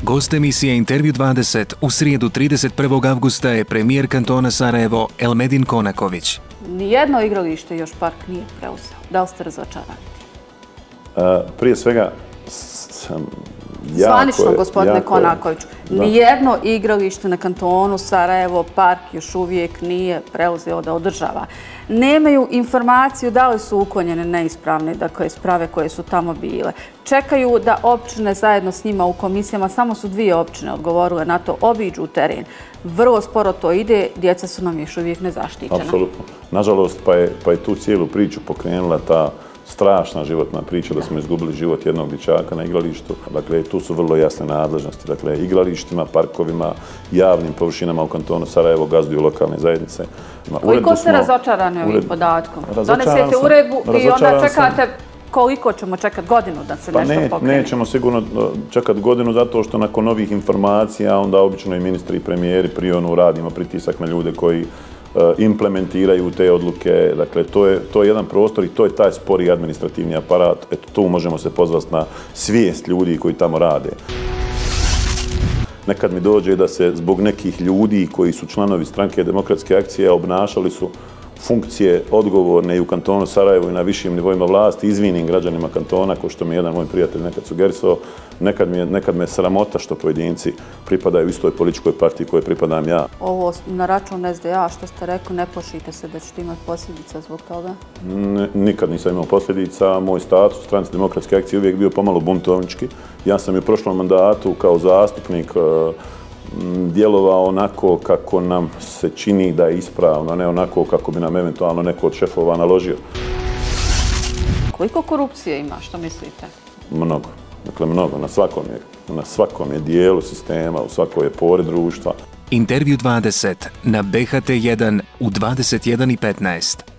Gost emisije Intervju 20 u srijedu 31. avgusta je premijer kantona Sarajevo Elmedin Konaković. Nijedno igralište još park nije preuzeo. Da li ste razočarani? Prije svega Zvanično, gospodine Konakoviću, nijedno igralište na kantonu Sarajevo park još uvijek nije preuzeo da održava. Nemaju informaciju da li su uklonjene neispravne, dakle isprave koje su tamo bile. Čekaju da općine zajedno s njima u komisijama, samo su 2 općine odgovorile na to, obiđu teren. Vrlo sporo to ide, djeca su nam još uvijek nezaštićena. Apsolutno. Nažalost, pa je tu cijelu priču pokrenula ta strašna životna priča da smo izgubili život jednog dječaka na igralištu. Dakle, tu su vrlo jasne nadležnosti. Dakle, igralištima, parkovima, javnim površinama u kantonu Sarajevo gazduju lokalne zajednice. Koliko ste razočarani ovim podatkom? Donesete uredbu i onda čekate koliko ćemo čekati, godinu da se nešto pokrene? Nećemo sigurno čekati godinu zato što nakon ovih informacija onda obično i ministri i premijeri prionu radimo pritisak na ljude koji implementiraju te odluke. Dakle, to je jedan prostor i to je taj spori administrativni aparat. Eto, tu možemo se pozvati na svijest ljudi koji tamo rade. Nekad mi dođe da se zbog nekih ljudi koji su članovi Stranke demokratske akcije obnašali su funkcije odgovorne i u kantonu Sarajevo i na višim nivoima vlasti, izvinim građanima kantona, kao što mi je jedan moj prijatelj nekad sugerisao. Nekad me sramota što pojedinci pripadaju istoj političkoj partiji kojoj pripadam ja. Ovo na račun SDA, što ste rekli, ne plašite se da ćete imati posljedica zbog toga? Nikad nisam imao posljedica. Moj status u Stranci demokratske akcije uvijek bio pomalo buntovnički. Ja sam i u prošlom mandatu kao zastupnik djelovao onako kako nam se čini da je ispravno, a ne onako kako bi nam eventualno neko od šefova naložio. Koliko korupcije ima, što mislite? Mnogo. Dakle, mnogo. Na svakom je dijelu sistema, u svakoj je pori društva. Intervju 20 na BHT1 u 21:15.